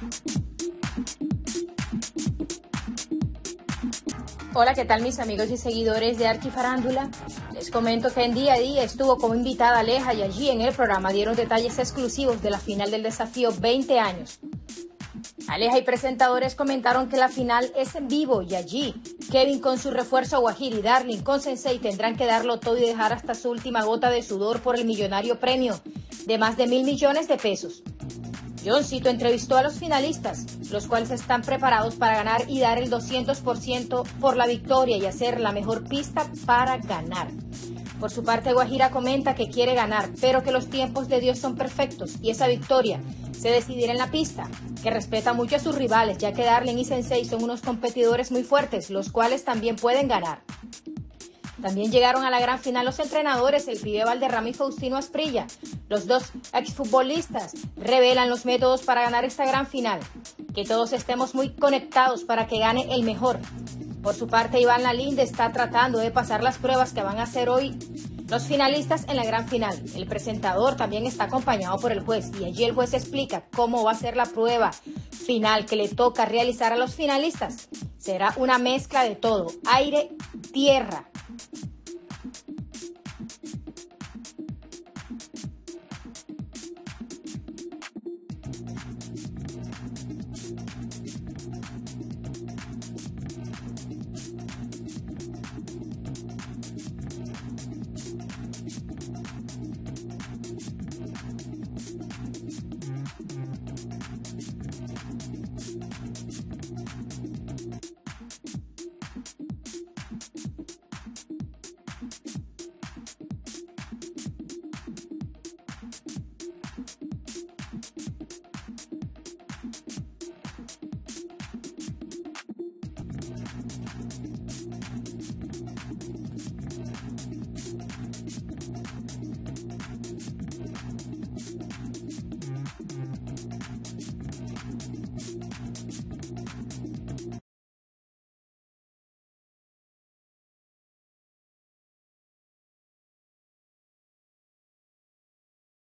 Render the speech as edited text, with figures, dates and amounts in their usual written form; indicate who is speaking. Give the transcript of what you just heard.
Speaker 1: Hola, ¿qué tal mis amigos y seguidores de Arquifarándula? Les comento que en Día a Día estuvo como invitada Aleja y allí en el programa dieron detalles exclusivos de la final del desafío 20 años. Aleja y presentadores comentaron que la final es en vivo y allí Kevin con su refuerzo Guajiri y Darling con Sensei tendrán que darlo todo y dejar hasta su última gota de sudor por el millonario premio de más de 1.000 millones de pesos. Johncito entrevistó a los finalistas, los cuales están preparados para ganar y dar el 200% por la victoria y hacer la mejor pista para ganar. Por su parte, Guajira comenta que quiere ganar, pero que los tiempos de Dios son perfectos y esa victoria se decidirá en la pista, que respeta mucho a sus rivales, ya que Darling y Sensei son unos competidores muy fuertes, los cuales también pueden ganar. También llegaron a la gran final los entrenadores, el pibe Valderrama y Faustino Asprilla. Los dos exfutbolistas revelan los métodos para ganar esta gran final. Que todos estemos muy conectados para que gane el mejor. Por su parte, Iván Lalinde está tratando de pasar las pruebas que van a hacer hoy los finalistas en la gran final. El presentador también está acompañado por el juez y allí el juez explica cómo va a ser la prueba final que le toca realizar a los finalistas. Será una mezcla de todo, aire, tierra.